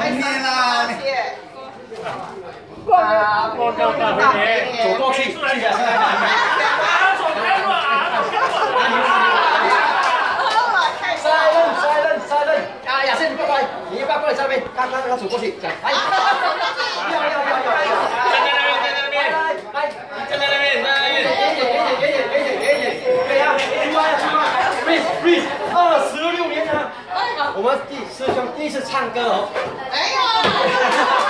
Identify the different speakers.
Speaker 1: 年啦。
Speaker 2: 我告诉你，
Speaker 3: 走过去，去啊！
Speaker 2: 走开了啊！
Speaker 3: silent，啊，雅欣，你不要过来，你不要过来这边，他走过去，讲，来，要，站在那边，来，站在那边，对呀，出来 ，please， 26年了，我们师兄第一次唱歌哦，
Speaker 1: 哎呀。